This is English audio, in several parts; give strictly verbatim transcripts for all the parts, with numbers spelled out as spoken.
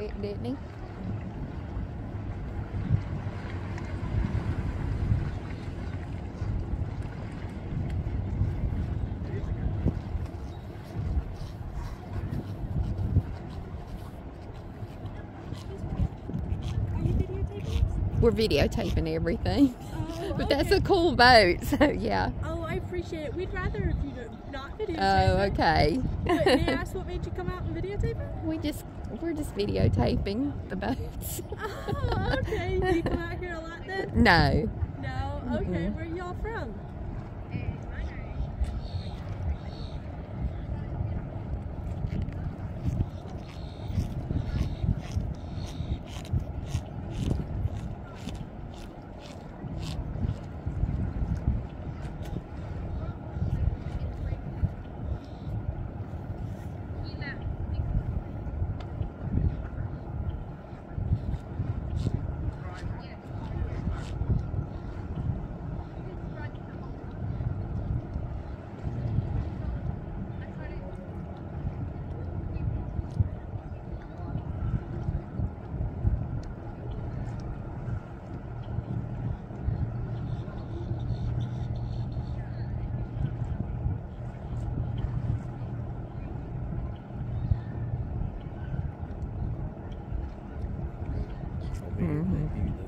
quick, didn't he? We're videotaping everything. Oh, But okay. that's a cool boat, so yeah. Oh, I appreciate it. We'd rather if you don't, not videotape Oh, it. okay. But may I ask what made you come out and videotape it? we just, we're just videotaping the boats. Oh, okay. Do you come out here a lot then? No. No? Okay. Mm-mm. Where are y'all from? Mm-hmm.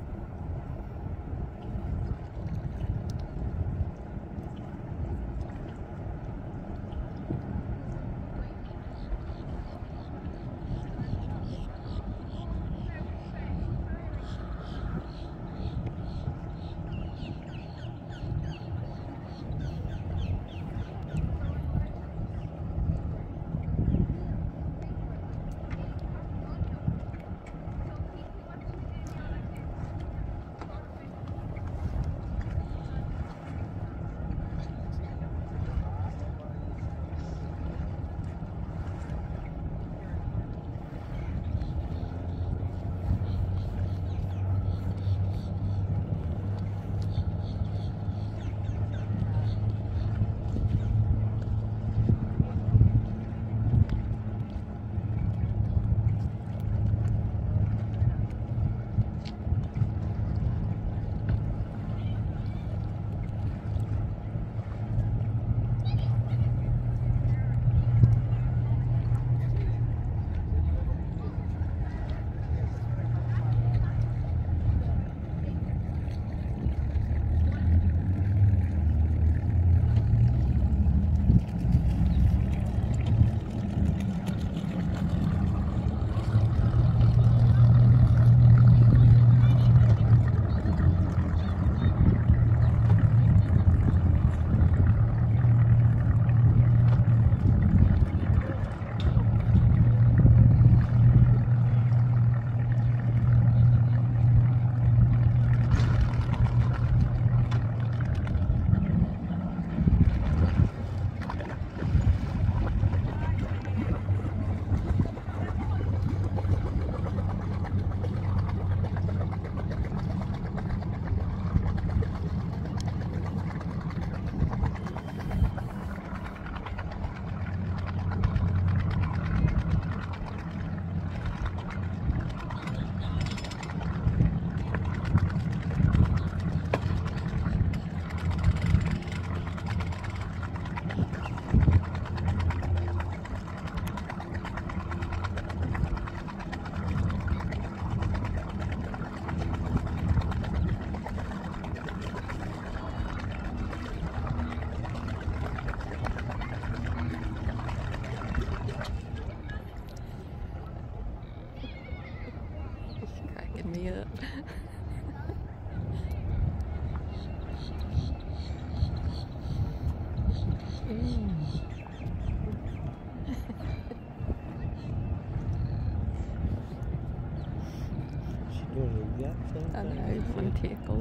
Me up. mm. She's doing the exact same thing. I know, I'm tickled.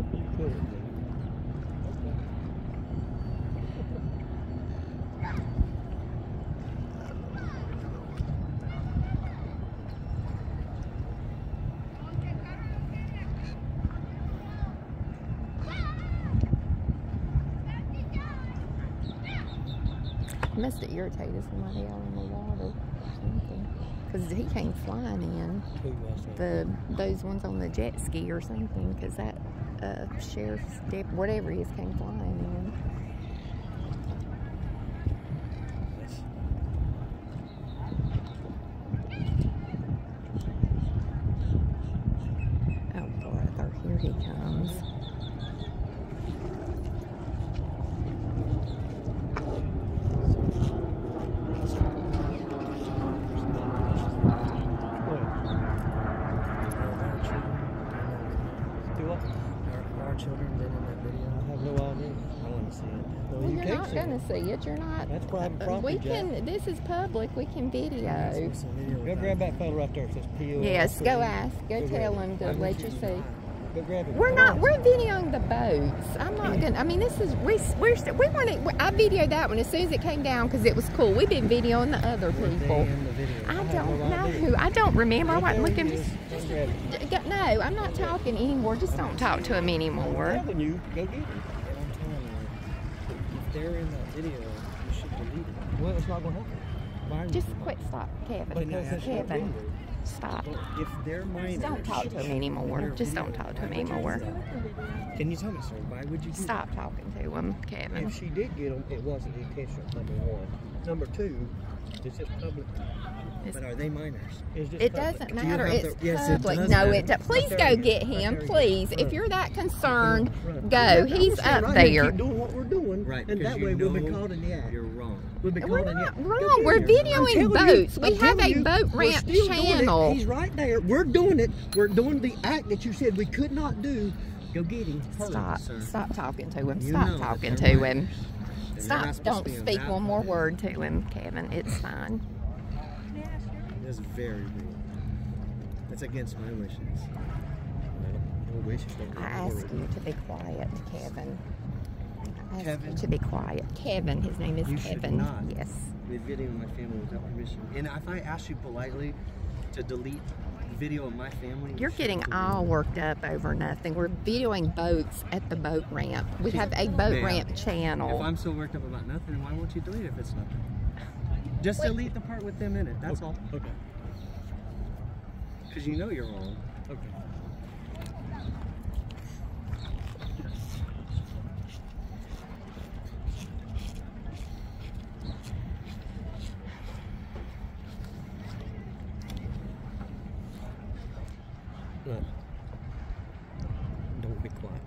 It must have irritated somebody out in the water or something. Because he came flying in. Who was that? The those ones on the jet ski or something. Because that uh, sheriff's dep whatever he is came flying in. That's- Oh, brother, here he comes. Do what? Are our children been in that video? I have no idea. I want to see it. Well, Well, you you're can't not see gonna it. see it. You're not. That's private uh, property, We Jack. can. This is public. We can video. It's a video Go of grab that. that fellow right there. It says P O. Yes. Go ask. Go Go tell grab him Why to would let you see. lie? Go grab it. We're Come not. on. We're videoing the boats. I'm not gonna. I mean, this is we. We're. We want to. I videoed that one as soon as it came down because it was cool. We've been videoing the other Were they people. in the video? I have don't no know idea. who. I don't remember. I Right wasn't there looking. he is. Go grab it. D- No, I'm not talking anymore. Just don't talk to him I'm anymore. telling you, go get it. And I'm telling you, if they're in that video, you should delete it. Well, it's not going to happen. Why would Just you? quit. Stop, Kevin. Because it's not Kevin, been stop. Well, if they're minors, Don't talk to him anymore. they're Just video, don't talk to why him would you do anymore. that? Can you tell me, sir? Why would you do Stop talking to him, Kevin. If she did get them, it wasn't intentional, number one. Number two, it's just public. that? But are they minors? It's just It public. doesn't Do you matter. have It's the- yes, it public. does No, matter. it. do- Please Right go there. get Right him, there. please. If Run. you're that concerned, Run. go. I'm He's just saying up right here, there. Keep doing what we're doing, Right, and because that you way we'll be know caught in the act. You're wrong. We'll be We're caught in the not act. Go wrong. get We're him. I'm videoing telling you, boats. We I'm have telling a you, boat we're ramp still doing it. channel. He's right there. We're doing it. We're doing the act that you said we could not do. Go get him. Hurry. Stop. sir. Stop talking to him. You Stop know that talking they're to minors. him. And they're Stop. not supposed Don't to be in speak that one more video. word to him, Kevin. It's fine. That's very rude. That's against my wishes. Well, we should go. I ask you to be quiet, Kevin. I ask Kevin? you to be quiet. Kevin. His name is You should Kevin. not. Yes. Be videoing my family without permission. And if I ask you politely to delete video of my family, you You're should getting delete all it. worked up over nothing. We're videoing boats at the boat ramp. We have a boat Ma'am, ramp If channel. I'm so worked up about nothing, why won't you delete it if it's nothing? Just Wait. delete the part with them in it. That's Okay. all. Okay. Because you know you're wrong. Okay. Look. Don't be quiet.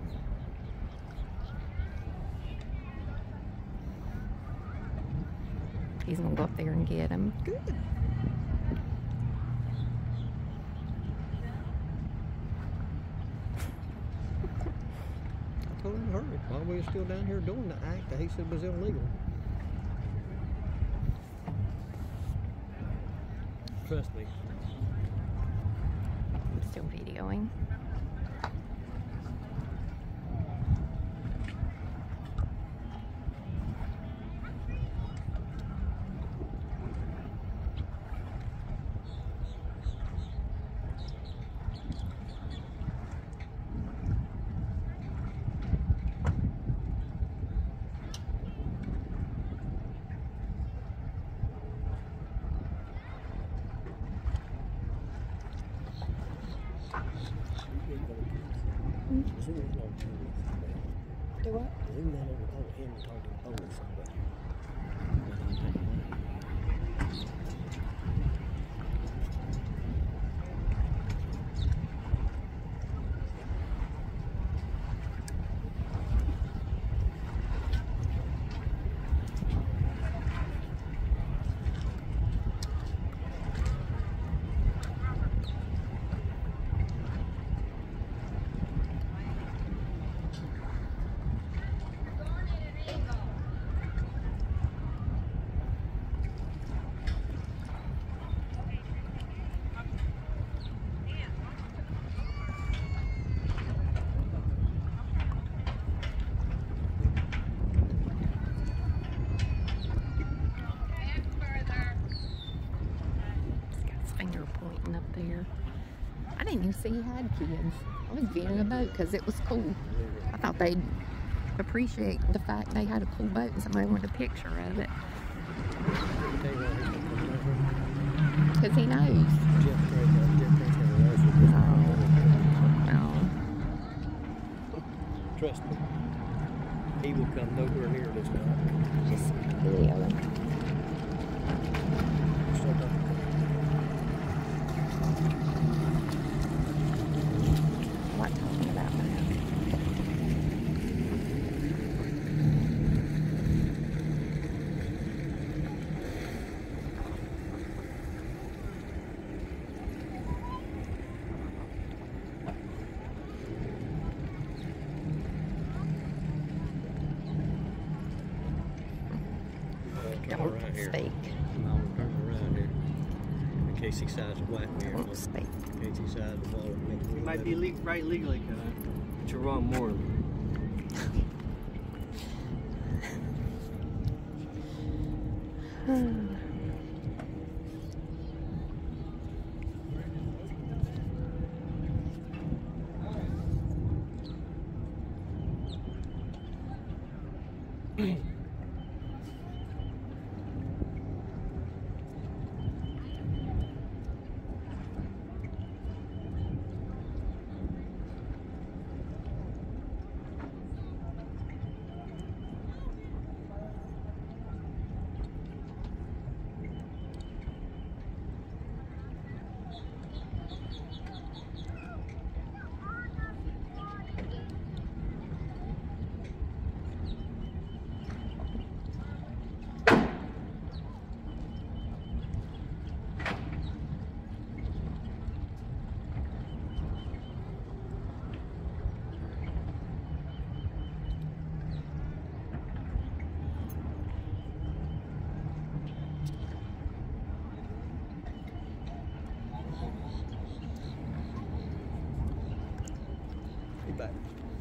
He's gonna go up there and get him. Good. I told him to hurry. While we were still down here doing the act that he said was illegal. Trust me. I'm still videoing. Do what? Finger pointing up there. I didn't even see he had kids. I was videoing a boat because it was cool. I thought they'd appreciate the fact they had a cool boat and somebody wanted a picture of it. because he knows. Jeff Craig, uh, Jeff Craig's had a life with this. Oh. Trust me. He will come nowhere near this dock. Just video him. Start talking. What talking about now? Turn around here. Speak. I'll turn around here. In case he decides to whack me or Don't something. speak. In case he decides to follow me. You might be le right legally, cuz. But you're wrong morally. Be back.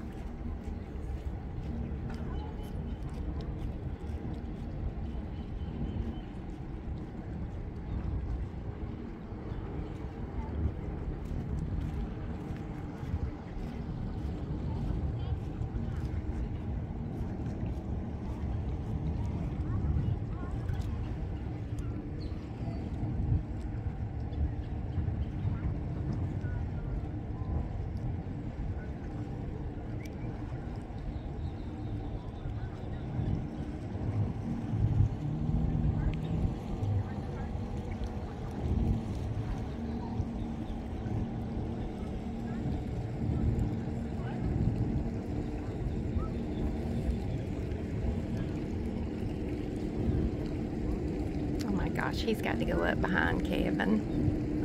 Oh my gosh, he's got to go up behind Kevin.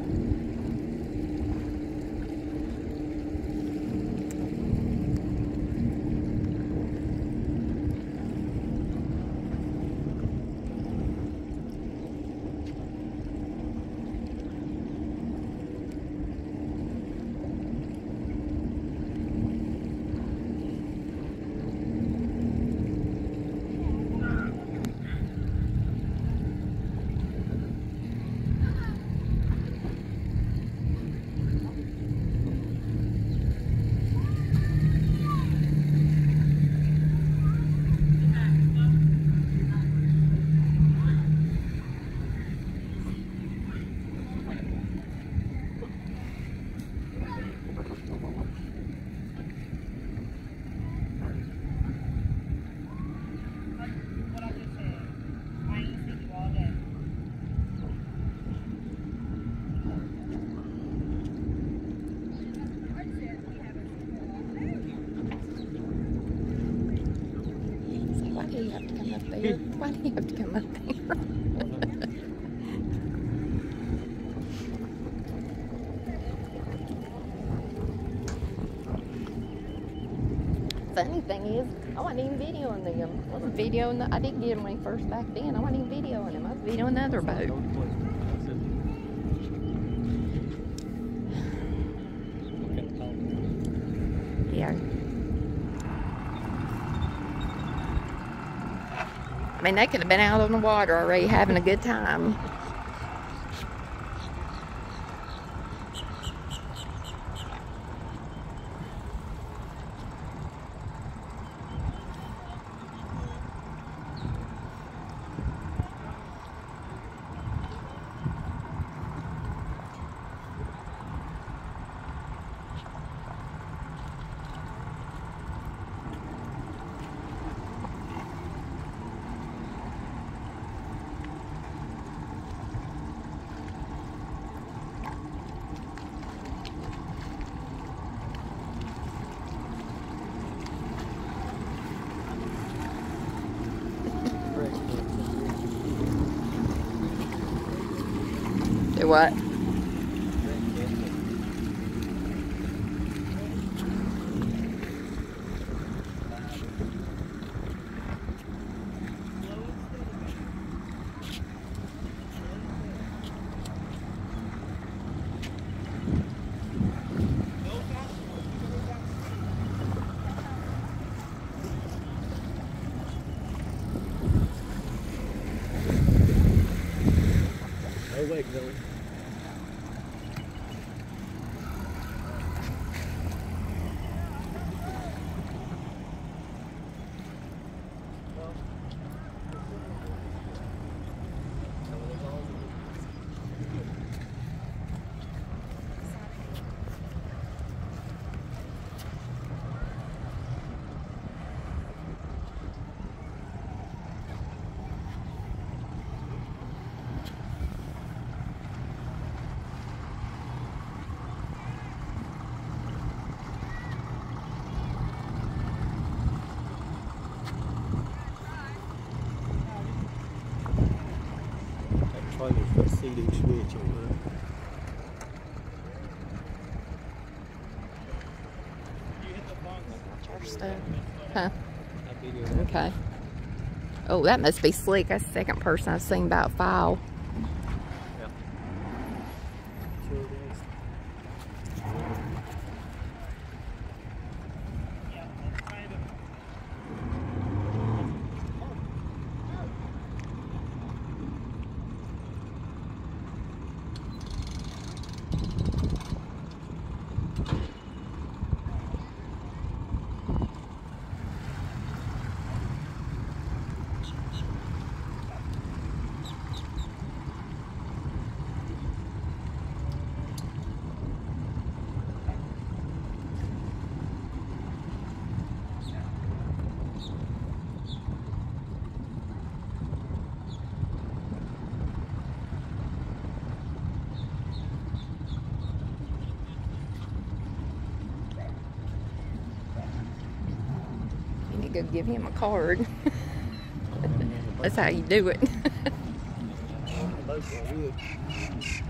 Why do you have to come up there? Why do you have to come up there? Funny thing is, I wasn't even videoing them. I was videoing the, I didn't get them when he first back then. I wasn't even videoing them. I was videoing the other boat. Yeah. I mean, they could have been out on the water already having a good time. Do what? No way, Billy. Trailer's got C D switch on there. Church stuff. Huh? Okay. Oh, that must be slick. That's the second person I've seen about file. Yeah. Sure it is. You need to go give him a card. That's how you do it. Both are wood.